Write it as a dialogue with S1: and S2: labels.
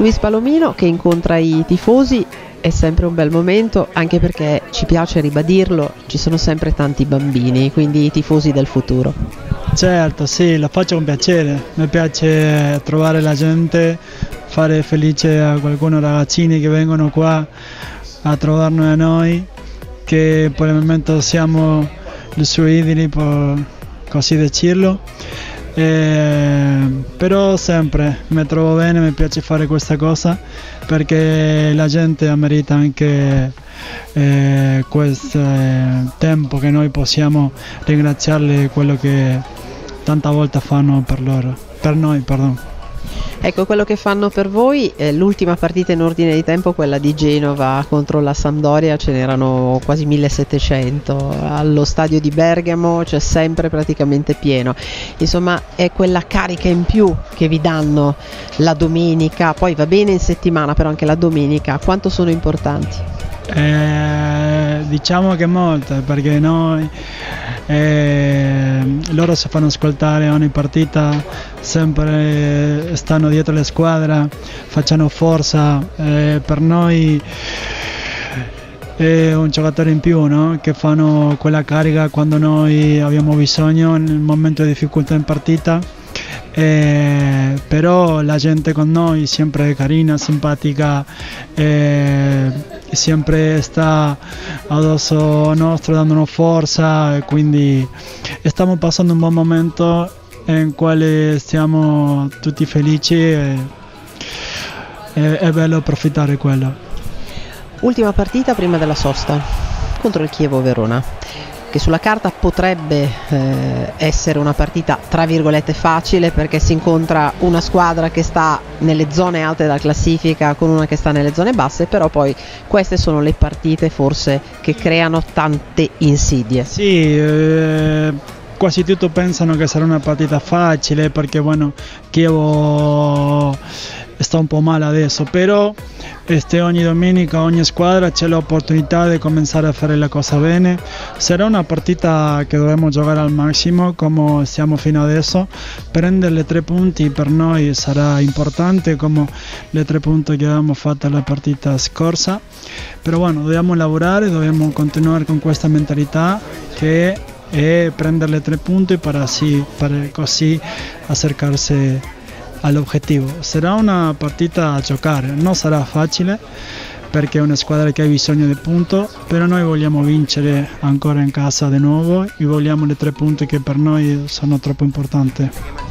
S1: Luis Palomino che incontra i tifosi è sempre un bel momento, anche perché ci piace ribadirlo, ci sono sempre tanti bambini, quindi i tifosi del futuro.
S2: Certo, sì, lo faccio con piacere, mi piace trovare la gente, fare felice a qualcuno, ragazzini che vengono qua a trovarnos a noi, che per il momento siamo i suoi idoli, per così dirlo. Però sempre mi trovo bene, mi piace fare questa cosa perché la gente merita anche questo tempo che noi possiamo ringraziarli quello che tanta volta fanno per noi, perdono.
S1: Ecco, quello che fanno per voi, l'ultima partita in ordine di tempo, quella di Genova contro la Sampdoria, ce n'erano quasi 1700, allo stadio di Bergamo c'è sempre praticamente pieno, insomma è quella carica in più che vi danno la domenica, poi va bene in settimana, però anche la domenica, quanto sono importanti?
S2: Diciamo che molte, perché noi loro si fanno ascoltare ogni partita, sempre stanno dietro la squadra, facciano forza, per noi è un giocatore in più, no? Che fanno quella carica quando noi abbiamo bisogno nel momento di difficoltà in partita. Però la gente con noi sempre è carina, simpatica, sempre sta addosso nostro dandonos forza, e quindi stiamo passando un buon momento in quale siamo tutti felici e è bello approfittare di quello.
S1: Ultima partita prima della sosta contro il Chievo Verona, che sulla carta potrebbe essere una partita tra virgolette facile, perché si incontra una squadra che sta nelle zone alte della classifica con una che sta nelle zone basse, però poi queste sono le partite forse che creano tante insidie.
S2: Sì, quasi tutti pensano che sarà una partita facile perché bueno, Chievo sta un po' male adesso, però ogni domenica ogni squadra c'è l'opportunità di cominciare a fare la cosa bene. Sarà una partita che dovremo giocare al massimo come siamo fino adesso. Prendere le 3 punti per noi sarà importante come le 3 punti che abbiamo fatto la partita scorsa, però bueno, dobbiamo lavorare, dobbiamo continuare con questa mentalità che è prendere le 3 punti per così acercarsi all'obiettivo. Sarà una partita a giocare, non sarà facile perché è una squadra che ha bisogno di punto, però noi vogliamo vincere ancora in casa di nuovo e vogliamo le 3 punti che per noi sono troppo importanti.